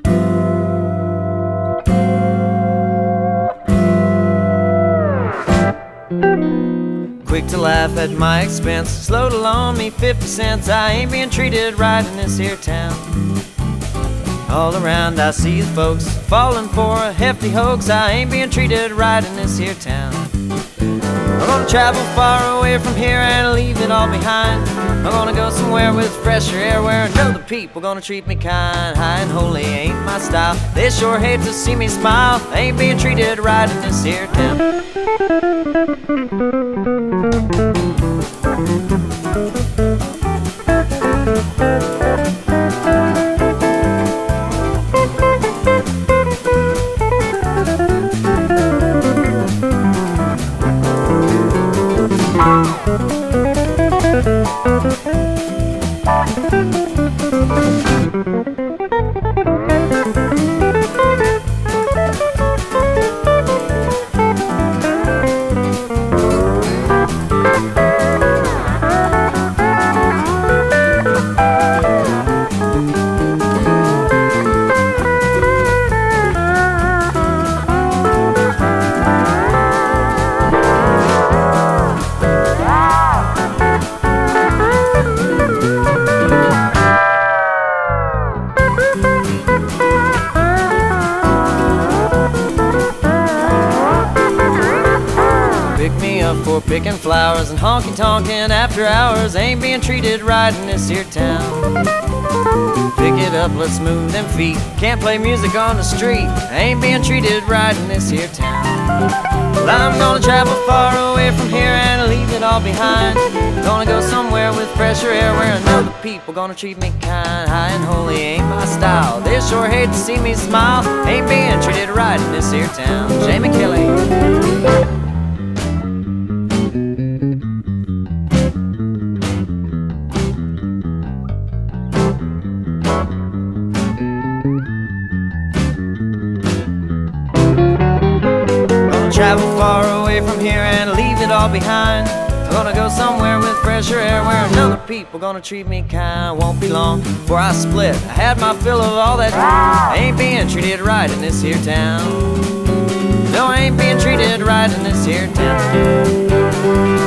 Quick to laugh at my expense, slow to loan me 50 cents. I ain't being treated right in this here town. All around I see the folks falling for a hefty hoax. I ain't being treated right in this here town. I'm gonna travel far away from here and leave it all behind. I'm gonna go somewhere with fresher air where I know the people gonna treat me kind. High and holy ain't my style. They sure hate to see me smile. I ain't being treated right in this here town. For picking flowers and honky-tonkin' after hours. Ain't being treated right in this here town. Pick it up, let's move them feet. Can't play music on the street. Ain't being treated right in this here town. Well, I'm gonna travel far away from here and leave it all behind. Gonna go somewhere with fresher air where I know the people gonna treat me kind. High and holy ain't my style. They sure hate to see me smile. Ain't being treated right in this here town. Jamie Kelly. Travel far away from here and leave it all behind. I'm gonna go somewhere with fresher air where I know the people gonna treat me kind. Won't be long before I split. I had my fill of all that. I ain't being treated right in this here town. No, I ain't being treated right in this here town.